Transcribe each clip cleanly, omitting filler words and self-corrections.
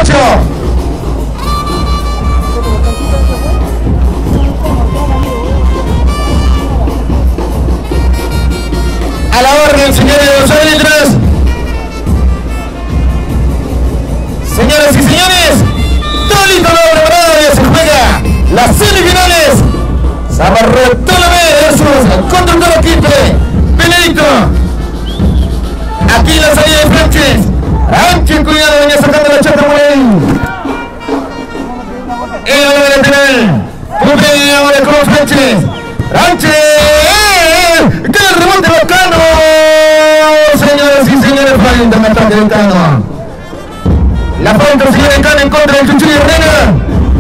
Guacho. A la orden, señores de los árbitros. Señoras y señores, todo listo, preparado, se juega las semifinales. San Bartolomé versus contra el equipo Benedicto. Aquí la salida de Sánchez. Sánchez, cuidado, venía sacando la chata por ahí. El balón lateral. Pupe ahora con Sánchez. Sánchez. ¡Que el rebote bacano! Señoras y señores, falta un ataque de Cano. La falta sigue de Cano en contra del Chuchu y Herrera.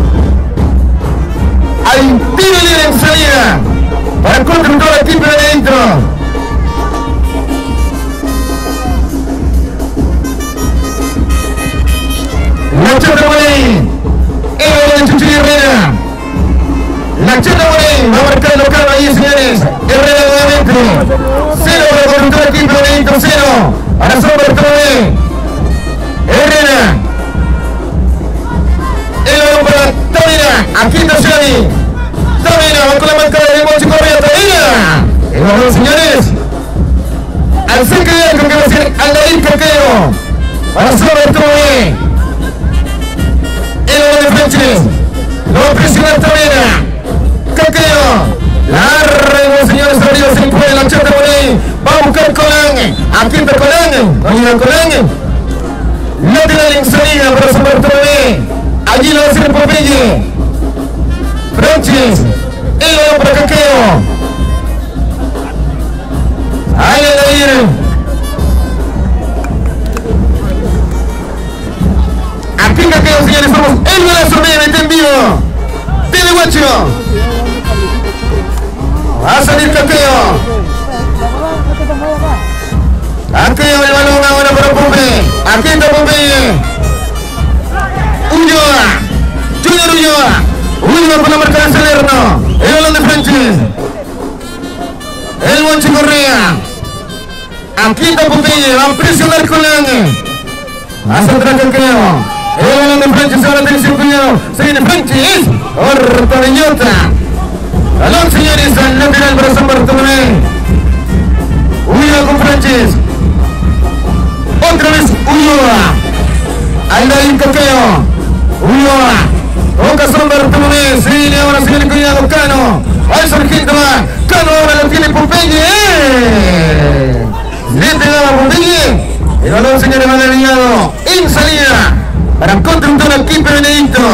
Hay tiro libre en salida para contra todo el equipo de adentro. La chata por ahí. El Chuchu y Herrera. La chata por ahí. Va a marcar el local ahí, señores. Herrera nuevamente. 0 para contra todo el equipo de adentro. 0 para San Bartolomé. Herrera. El balón para Tavera. Aquí está Xavi. Tavera va con la marca de Mochi Correa. Tavera. El balón, señores. Al cerca de arco que va a ser Aldair Caqueo. Para San Bartolomé. El balón de Sánchez. Lo va a presionar Tavera. Caqueo. Largo, señores, arriba se impone la chata por ahí. Va a buscar Colán. Aquí está Colán. Oigan, Colán. Lateral en salida para San Bartolomé. Allí lo va a hacer Popeye. Francis. El balón para Caqueo. Ahí Aldair. Aquí Caqueo, señores, vamos. El golazo mediamente en vivo. Tiene Guacho. Va a salir Caqueo. Caqueo, el balón ahora para Pope. Aquí está Pope. Ulloa. Junior Ulloa. Ulloa por la marca de Salerno. El balón de Francis. El Mochi Correa. Aquí está Pope. Va a presionar con Lange. Va a centrar Caqueo. El balón de Francis, ahora atención, cuidado. Se viene Francis. Corta de Ñota. Balón, señores, al lateral para San Bartolomé. Ulloa con Francis. Otra vez Ulloa. Aldair Caqueo. Ulloa. Toca San Bartolomé. Se viene ahora, se viene cuidado Cano. Al sargento va. Cano ahora lo tiene Popeye. Le pegaba Popeye. El balón, señores, va alineado en salida para contra un todo equipo de Benedicto.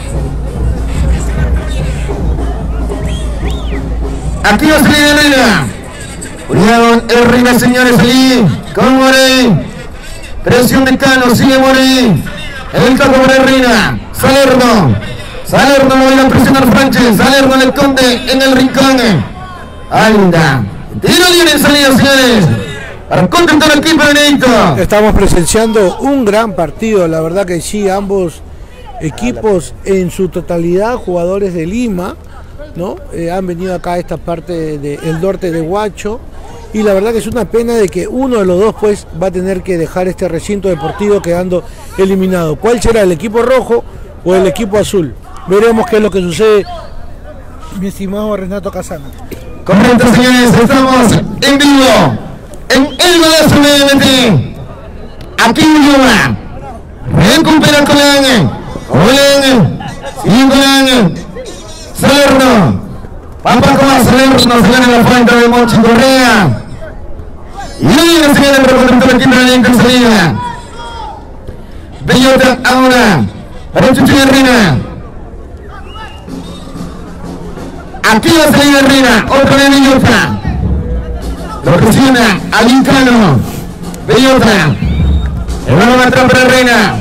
Aquí va a salir Herrera. Cuidado Herrera, señores, ahí con Morey. Presión de Cano, sigue Morey. El campo para Herrera. Salerno. Salerno lo va a presionar Francis. Salerno le esconde en el rincón. Anda. Tiro libre en salida, señores. Para contentar al equipo de Benedicto. Estamos presenciando un gran partido, la verdad que sí, ambos equipos en su totalidad, jugadores de Lima, ¿no? Han venido acá a esta parte del norte de Huacho, y la verdad que es una pena de que uno de los dos pues va a tener que dejar este recinto deportivo quedando eliminado. ¿Cuál será, el equipo rojo o el equipo azul? Veremos qué es lo que sucede, mi estimado Renato Casana. Correcto, señores, estamos en vivo en el golazo nuevamente. Aquí Ulloa. Recupera Colán. Sigue Colán. Salerno. Papá con Salerno, se gana la frente de Mochi Correa. Y viene, señores, para contra el equipo de en salida. Bellota ahora para Chuchu Herrera. Aquí va a salir Herrera, otra vez Bellota. Lo presiona a Cano. Bellota. El balón atrás para Herrera.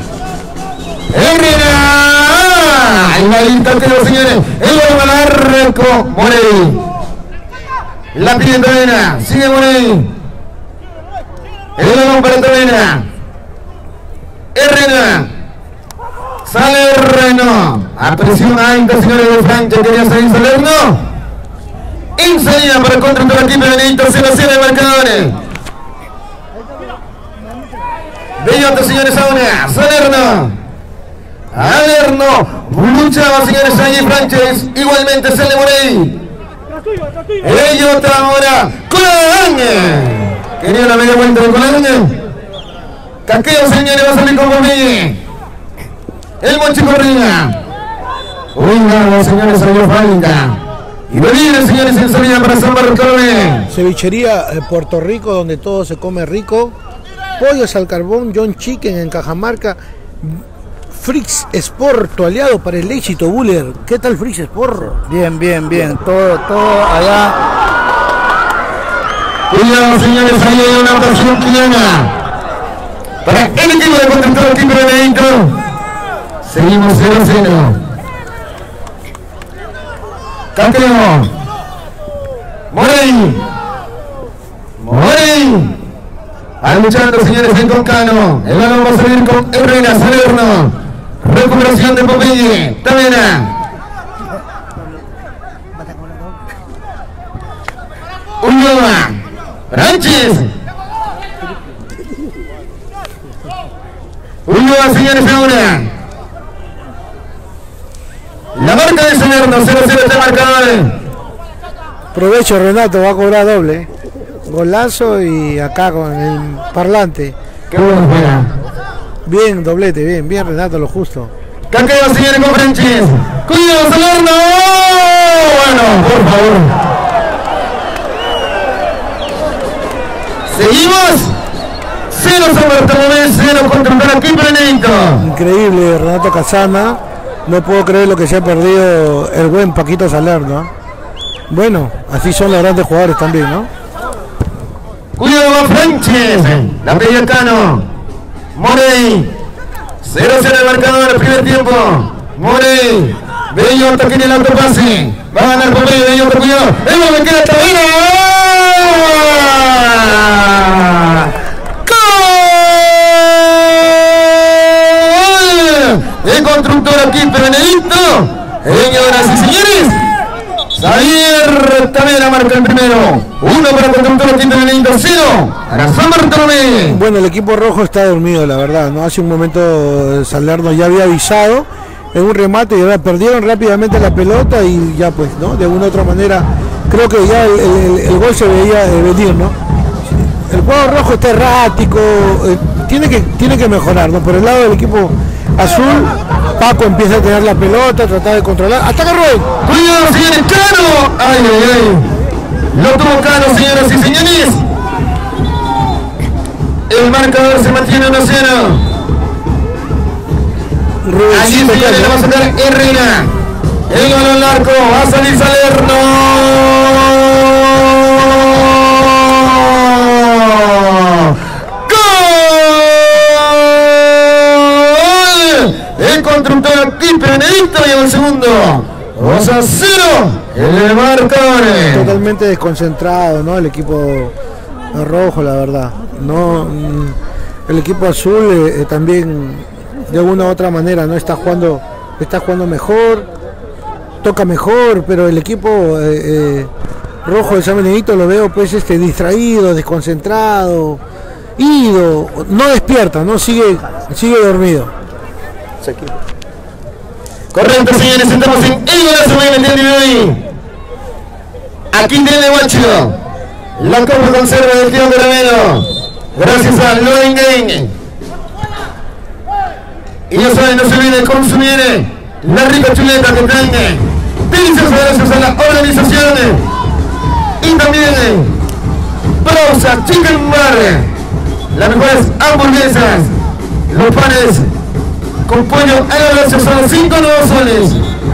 Herrera. Ahí va el intento, señores. El balón al arco. Morey. La pide Tavera. Sigue Morey. El balón para Tavera. Herrera. Salerno. A presión alta, señores de Francia. Quería salir Salerno. En salida para contra el equipo de Benedicto. 0-0 de marcadores. Bellota, señores, ahora. Salerno. Salerno. Luchaba, señores, allí Franches. Igualmente sale Morey. Bellota ahora. Colán. Quería la media vuelta de Colán. Caqueo, señores, va a salir con Bomille. El Monchi Corrida. Cuidado, señores, salió falta. Y viene, señores, en salida para San Bartolomé. Cevichería Puerto Rico, donde todo se come rico. Pollos al carbón, John Chicken en Cajamarca. Frix Sport, tu aliado para el éxito, Buller. ¿Qué tal Frix Sport? Bien, bien, bien. Todo allá. Cuidado, señores, ahí hay una ocasión plena para el equipo de constructor aquí Benedito. Seguimos 0-0. Caqueo. Morey. Van luchando, señores, en Concano. El balón va a salir con Herrera, Salerno. Recuperación de Popeye. Tavera. Ulloa. Franches. Ulloa, señores, ahora. La marca de Salerno, 0-0 este marcador. Provecho, Renato, va a cobrar doble. Golazo y acá con el parlante. Qué bueno juega. Bien, doblete, bien Renato, lo justo. Caqueo, señores, con Franches. Cuidado, Salerno. Bueno, por favor. Seguimos. 0 San Bartolomé, 0 contra un aquí Benedito. Increíble, Renato Casana. No puedo creer lo que se ha perdido el buen Paquito Salerno. Bueno, así son los grandes jugadores también, ¿no? Cuidado a Franches. La media Cano. Morey. 0-0 el marcador, primer tiempo. Morey. Bellota tiene el autopase. Va a ganar por medio, Bellota, cuidado. ¡Evo me queda Tavera! ¡Gol! El constructor aquí, Benedito. Señoras y señores. Javier Tavera marca el primero. 1 para el constructor aquí, Benedito. 0 para San Bartolomé. Bueno, el equipo rojo está dormido, la verdad, ¿no? Hace un momento Salerno ya había avisado en un remate y ahora perdieron rápidamente la pelota y ya pues, ¿no? De alguna u otra manera, creo que ya el gol se veía venir, ¿no? El juego rojo está errático, tiene que mejorar, ¿no? Por el lado del equipo azul, Paco empieza a tener la pelota, tratar de controlar. ¡Ataca Rubén! ¡Cuidado, señores! ¡Cano! ¡Ay! Lo tuvo Cano, señoras y señores. El marcador se mantiene 1-0. Allí, señores, le va a sacar Herrera. El balón al arco. Va a salir Salerno. ¡Gol! El constructor aquí, Benedito, lleva el segundo. 2-0. El marcador. Totalmente desconcentrado, ¿no? El equipo rojo, la verdad. No, el equipo azul también de alguna u otra manera no está jugando mejor, toca mejor, pero el equipo rojo de San Benedito lo veo pues distraído, desconcentrado, ido, no despierta, no sigue dormido. Correcto, señores, estamos en el golazo del día de hoy. Aquí tiene Guacho. La copa conserva del tío Caramelo. Gracias a Loring Game. Y ya saben, no se olviden consumir la rica chuleta que traen. Deliciosas gracias a la organización. Y también Brausa Chicken Bar. Las mejores hamburguesas. Los panes con pollo a la gracia son 5 nuevos soles.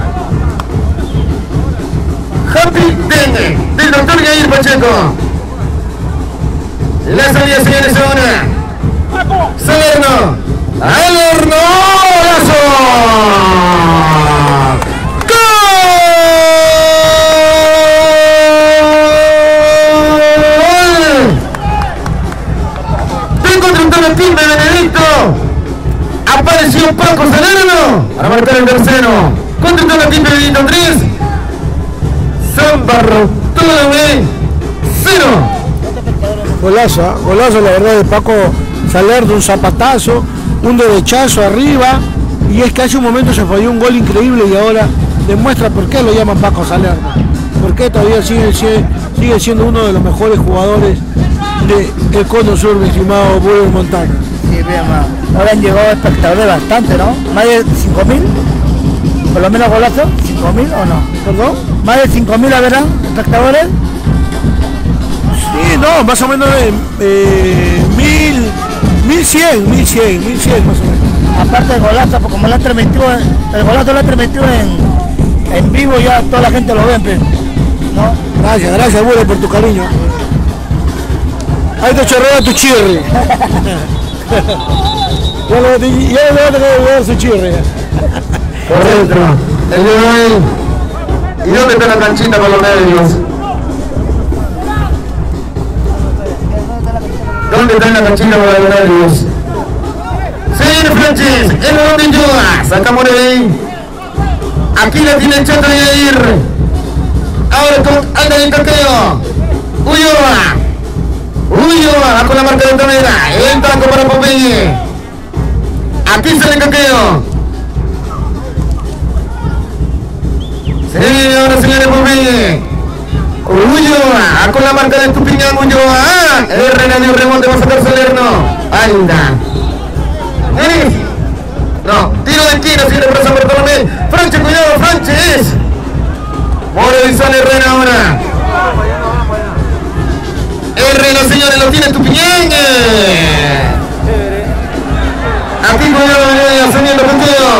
Happy Day del doctor Yair Pacheco. La salida, señores, ahora. Salerno. ¡Al horno! ¡Golazo! ¡Gol! Te encontré un team de Benedito. Apareció Paco Salerno para marcar el tercero. Contra el team de Benedito 3. San Bartolomé 0. Golazo la verdad de Paco Salerno, un zapatazo, un derechazo arriba, Y es que hace un momento se falló un gol increíble y ahora demuestra por qué lo llaman Paco Salerno. Por qué todavía sigue siendo uno de los mejores jugadores del Cono Sur, mi estimado Burger Montana. Sí, bien, ahora han llegado espectadores bastante, ¿no? Más de 5.000, por lo menos golazo, 5.000 o no, ¿Perdón? más de 5.000 habrán espectadores. Sí, no, más o menos 1100 más o menos. Aparte del golazo, porque como lo han transmitido, el golazo lo han transmitido en vivo, ya toda la gente lo ve, ¿no? Gracias, Burger, por tu cariño. Ahí te chorrea tu chirri. Ya le voy a tener que dar su chirri. Correcto. El de hoy. ¿Y dónde está la canchita con los medios? ¿Dónde está la canchita con los medios? Señor Francis, el balón de Ulloa. Sacamos de ahí. Aquí la tiene el Chato de ir. Ahora con Alda de Caqueo. Ulloa va con la marca de Antonera. El taco para Popeye. Aquí sale Caqueo. Se viene ahora, señores, Popeye. Ulloa con la marca de Tupiñán. Ulloa. Herrera de un remonte, va a sacar Salerno. Alda. No, tiro de esquina, señores, para San Bartolomé. Franchi, cuidado, Franchi. More y sale Herrera ahora. Herrera, señores, lo tiene Tupiñán. Aquí cuidado, señor Caqueo.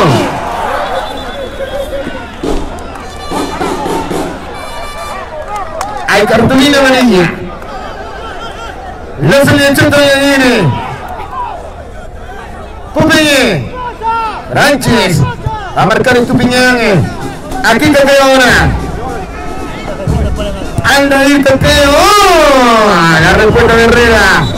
Hay cartulina amarilla. La salida de Chato ya viene. Popeye. Francis. A marcar en Tupiñán. Aquí Caqueo ahora. Anda ir Caqueo. La respuesta de Herrera.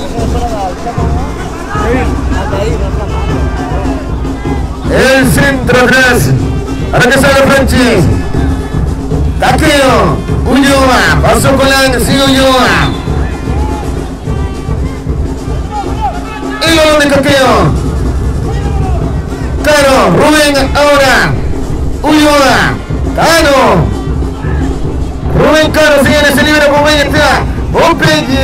El centro atrás. Ahora que sale Francis. Caqueo. Ulloa. Pasó con la sigue Ulloa. El balón de Caqueo. Caro. Rubén ahora. Ulloa. Caro. Rubén Caro, señores, se libera Popeye, está Popeye.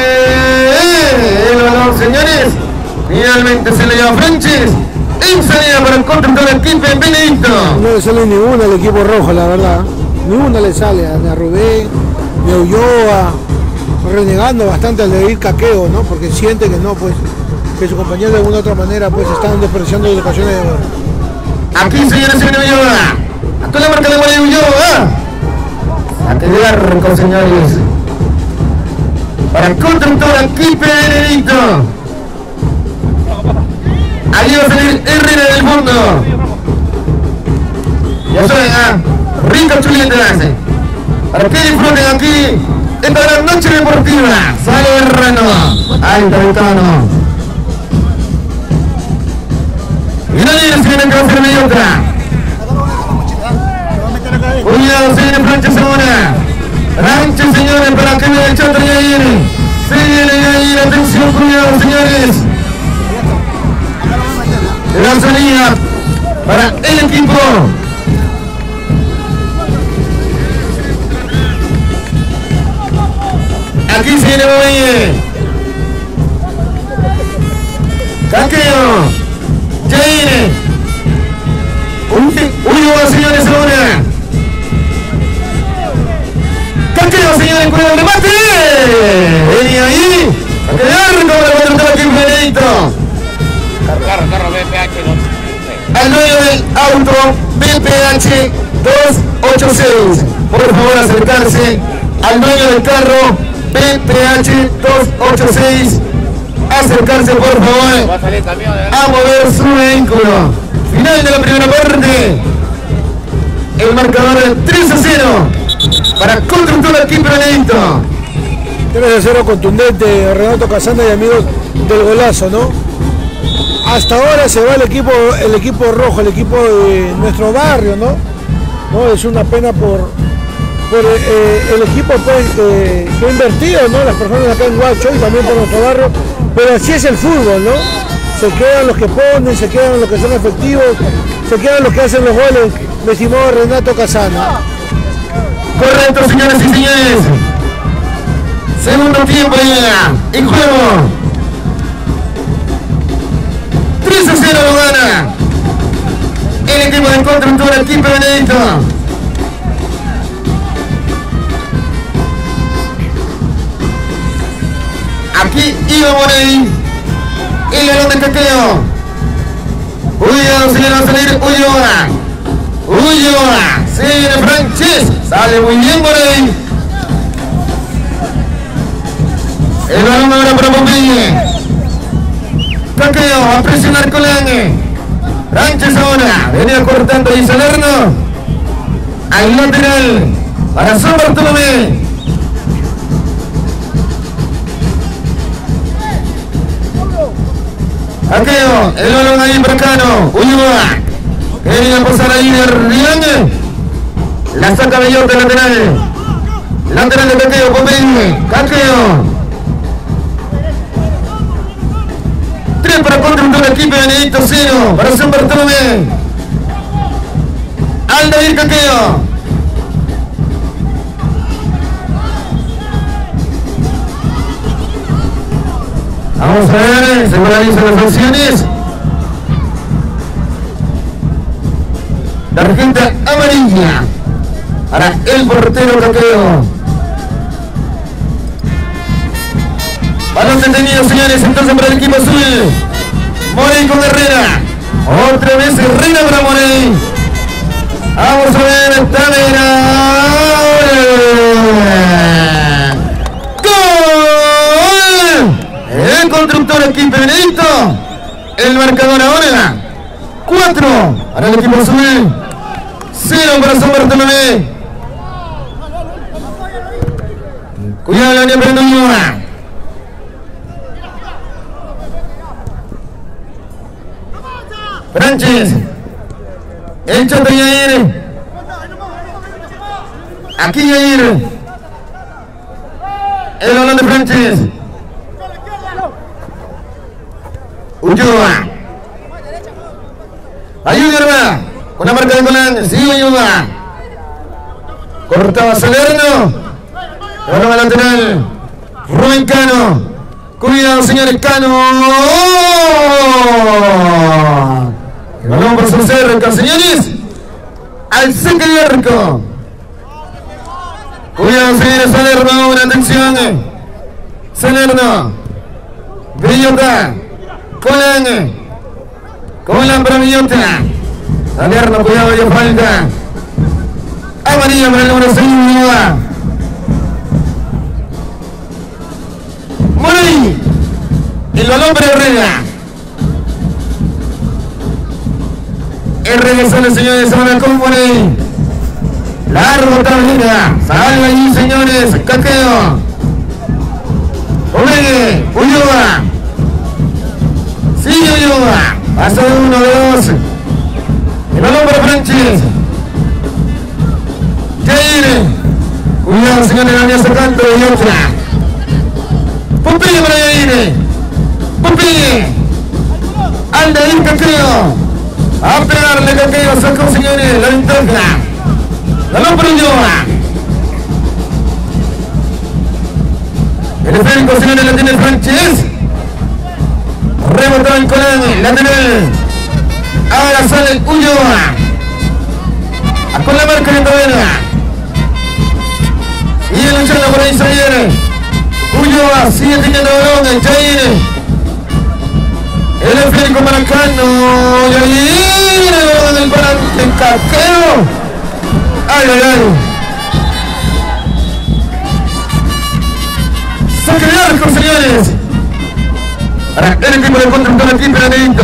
El balón, señores. Finalmente se le lleva Francis. En salida para encontrar el equipo en Benedicto. No le sale ninguna al equipo rojo, la verdad. Ninguna le sale, ni a Rubén, ni a Ulloa. Renegando bastante al de ir Caqueo, ¿no? Porque siente que no, pues, que su compañero de alguna otra manera, pues, están despreciando las ocasiones de oro. Aquí, señores, se viene Ulloa. Con la marca de María Ulloa. A tener arco, señores. Para contratar aquí Benedicto. Ahí va a salir Herrera del fondo. Ya saben, rica chuleta hace. Para que disfruten aquí esta gran noche deportiva. Sale Herrano. Ahí está Butano. Y nadie se viene a hacer media otra. Cuidado, señores, Franchi ahora. Franchi, señores, para que me el Chato ya viene. Se viene ahí, atención, cuidado, señores. La salida para el equipo. Aquí se viene Popeye. Caqueo. Ya viene. Ulloa, señores, ahora. Caqueo, señores, cuidado el remate. Venía ahí. A quedar como la contratar aquí en Benedicto. Carro BPH. Al dueño del auto BPH 286. Por favor, acercarse al dueño del carro BPH 286. Acercarse, por favor, a mover su vehículo. Final de la primera parte. El marcador es 3-0 para Constructora aquí Benedicto. 3-0 contundente, Renato Casanda y amigos del golazo, ¿no? Hasta ahora se va el equipo rojo, el equipo de nuestro barrio, ¿no? Es una pena por el equipo, pues, que ha invertido, ¿no? Las personas acá en Huacho y también por nuestro barrio, pero así es el fútbol, ¿no? Se quedan los que ponen, se quedan los que son efectivos, se quedan los que hacen los goles, mi estimado Renato Casano. Correcto, señoras y señores. Segundo tiempo ya. En juego. 3-0 lo gana el equipo de Constructora, el equipo Benedicto. Aquí Ivo Morey. El balón de Caqueo. Cuidado, señor, va a salir Ulloa. Ulloa. Se viene Franches. Sale muy bien Morey. El balón ahora para Popeye. Caqueo a presionar Colange. Franches ahora. Venía cortando y Salerno. Al lateral. Para San Bartolomé. Caqueo, el balón ahí para Cano, Ulloa, quería pasar ahí de Riañe, la saca Bellota lateral, lateral de Caqueo, Popeye, Caqueo, 3 para Constructor, equipo Benedicto 0, para San Bartolomé, Aldair Caqueo. Vamos a ver, se paralizan las acciones. Tarjeta amarilla para el portero Caqueo. Balón detenido, señores, entonces para el equipo azul. Morey con Herrera. Otra vez Herrera para Morey. Vamos a ver, Tavera. El Constructor, equipo Benedicto. El marcador ahora 4 para el equipo azul, 0 para San Bartolomé. Cuidado la línea para Ulloa. Franches. El Chato Yair. Aquí Yair. El balón de Franches. Ulloa. Ayuda con la marca de Colán. Sigue Ulloa. Cortaba Salerno. Ahora lateral. Rubén Cano. Cuidado, señores, Cano. El balón por su cerca, señores. Al saque de arco. Cuidado, señores, Salerno ahora, atención. Salerno. Bellota. Colán para Bellota. Salerno, cuidado, ya falta. Amarilla para el número 6, Ulloa. Morey. El balón para Herrera. Herrera sale, señores, ahora con Morey. Largo tablera. Sale allí, señores. Caqueo. Omegue. Ulloa. Sigue Ulloa. Pasa de 1, de 2. El balón para Franches. Jair. Cuidado, señores, la venía sacando y otra. Popeye para Jair. Popeye. Aldair Caqueo. A pegarle Caqueo, sacó, señores, la ventaja. Balón para Ulloa. El esférico, señores, la tiene Franches. Rebotó el Colán, lateral. Ahora sale Ulloa. Con la marca de Tavera. Y luchando por ahí Jair. Ulloa sigue teniendo balón. Jair. El esférico para Cano. Jair. El balón del volante Caqueo. Ay, ay, ay. Saque de arco, señores. Para el equipo de Constructor, el equipo Benedicto.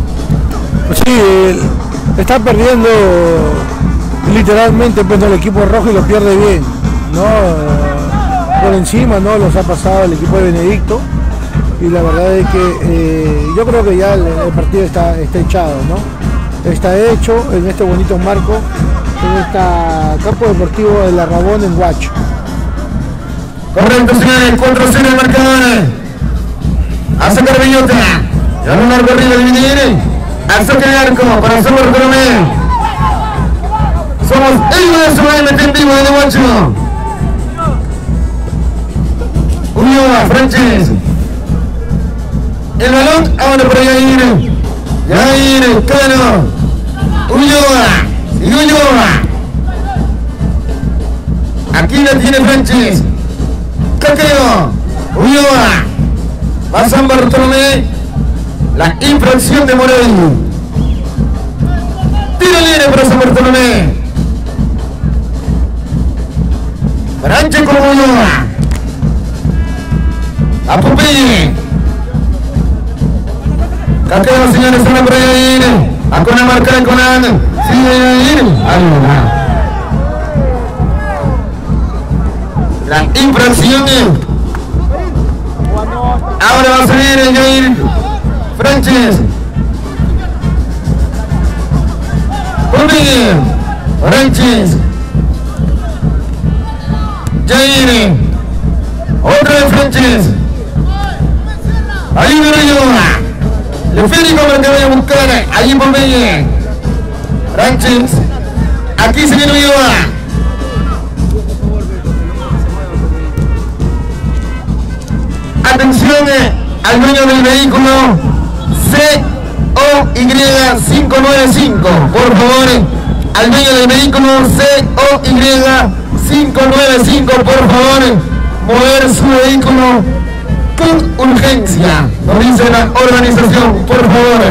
Sí, está perdiendo literalmente, pero el equipo rojo y lo pierde bien, ¿no? Por encima, ¿no? Los ha pasado el equipo de Benedicto. Y la verdad es que yo creo que ya el partido está echado, ¿no? Está hecho en este bonito marco, en este campo deportivo de La Rabón en Huacho. Correcto, señores, 4-0 el marcador. A sacar Bellota. a lo largo arriba de dividir. Al saque de arco para San Bartolomé. Somos el USM en vivo de Guacho. Ulloa, Franches. El balón ahora para Yair. Yair, Cano. Ulloa. Y Ulloa. Aquí la tiene Franches. Caqueo. Ulloa. Va San Bartolomé. La infracción de Morel. Tiro libre para San Bartolomé. Franches con Ulloa. A Popeye. Caqueo, señores, una por ahí. A Conan marcar Conan. Sigue la infracción. Ahora va a salir el Jair Franches. Popeye. Franches. Jair. Otra vez Franches. Ahí viene Ulloa. Le Férico para que vaya a buscar. Ahí Popeye. Franches. Aquí se viene Ulloa. Atención al dueño del vehículo COY595. Por favor, al dueño del vehículo COY595, por favor, mover su vehículo con urgencia. Nos dice la organización, por favor.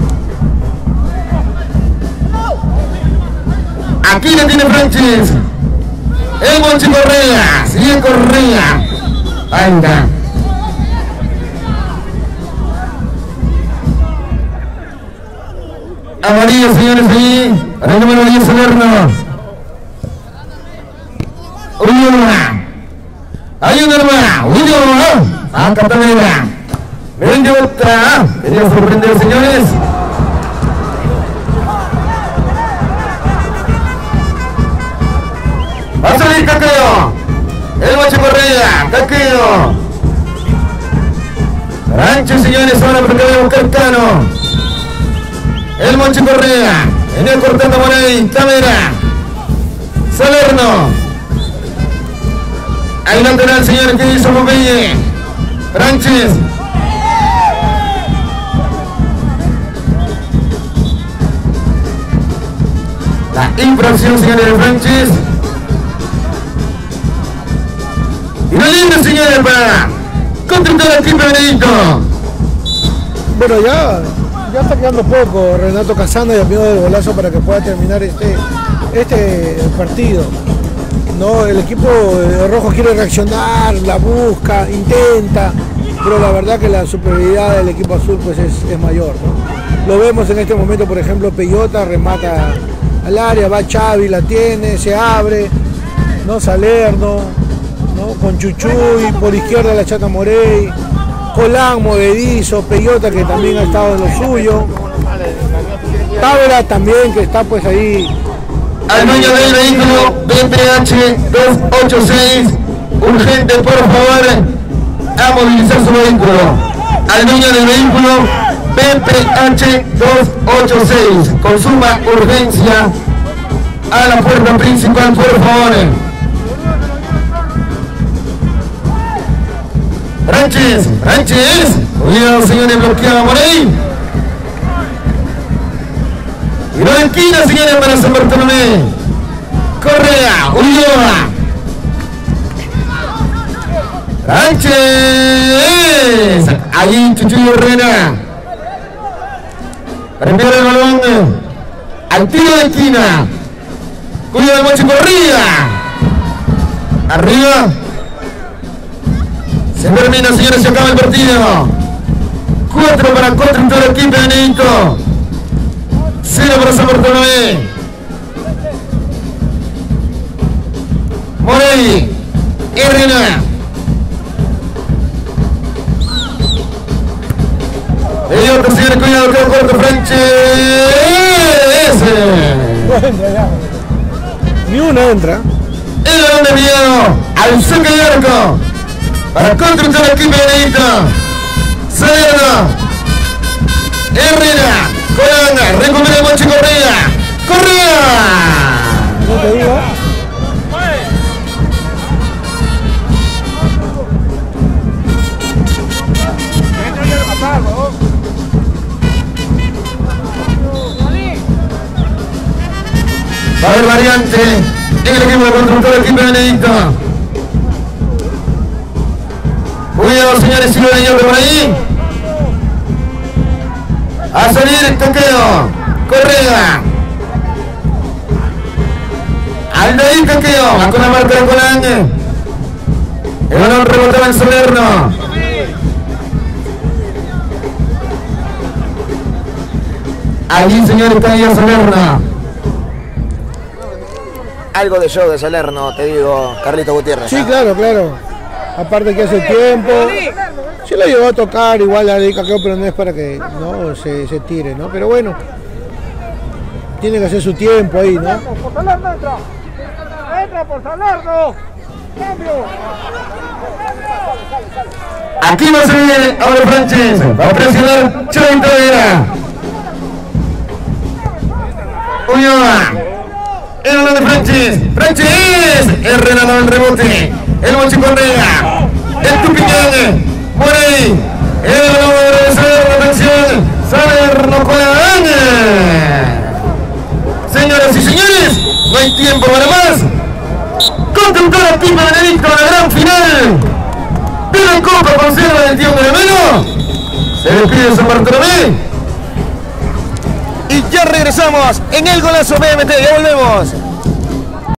Aquí le tiene Franches. El Monchi Correa. Sigue Correa. Ahí está. Amarillo, señores, ahí. Para el número 10, Salerno. Ulloa. Ayúdame. Ulloa. A Catamera. Ven de otra. Quería sorprender, señores. Va a salir Caqueo. El Monchi Correa. Caqueo. Franches, señores, ahora porque voy a buscar Cano. El Monchi Correa. Venía cortando por ahí. Camera. Salerno. Hay lateral, señores, que hizo Popeye. Franches. La infracción, señores, de Franches. Y no libre, señores, para contestar al equipo Benedito. Bueno, ya está quedando poco Renato Casano y amigo del golazo para que pueda terminar este partido. No, el equipo rojo quiere reaccionar, la busca, intenta, pero la verdad que la superioridad del equipo azul pues es mayor, ¿no? Lo vemos en este momento, por ejemplo, Peyota remata al área, va Xavi, la tiene, se abre, ¿no? Salerno, ¿no? Con Chuchuy, por izquierda la Chata Morey, Colán, movedizo, Peyota que también ha estado en lo suyo, Tábara también que está pues ahí. Al dueño del vehículo BPH 286, urgente, por favor, a movilizar su vehículo. Al dueño del vehículo BPH 286, con suma urgencia a la puerta principal, por favor. Franches, cuidado, señores, bloqueado por ahí. Y no esquina, señores, para San Bartolomé. Correa, Ulloa. Franches. Ahí Chuchuy Herrera. Prepara el balón. Al tiro de esquina. Cuidado de Monchi Correa. Arriba. Se termina, señores, se acaba el partido. 4 para contra todo el equipo de Benedito. 0 para San Bartolomé. Morey. Herrera. El otro, señores, cuidado, quedó corto, Franches. Ni una entra. El balón desviado al saque de arco para contra todo el equipo de Benedito. Salerno. Herrera, Colanga, recupera el Monchi Correa. ¡Correa! No te digo. Va a haber variante en el equipo de constructor, el equipo de Benedicto. Cuidado, señores, si lo hay otro por ahí. A salir Toqueo, Correa. Aldair Toqueo, va con la marca de Colán. El balón rebotaba en Salerno. Allí, señores, está ahí Salerno. Algo de show de Salerno, te digo, Carlito Gutiérrez. Sí, claro, claro. Aparte que hace tiempo. Sí lo llegó a tocar, igual la dedica, pero no es para que no se tire, ¿no? Pero bueno, tiene que hacer su tiempo ahí, ¿no? Por Salerno entra. Entra por Salerno. Cambio. Aquí va a salir ahora Franches. Va a presionar Chavito Vera. Ulloa. El balón de Franches. Franches. Herrera da el rebote. El Monchi Correa. El Tupiñán. Morey. El balón de Salerno. Atención. Salerno Colán. Señoras y señores, no hay tiempo para más. Contemplar a Pipa Benedicto en la gran final de la Copa Conserva del Tío Caramelo. Se despide San Bartolomé. Y ya regresamos en el Golazo BMT, ya volvemos.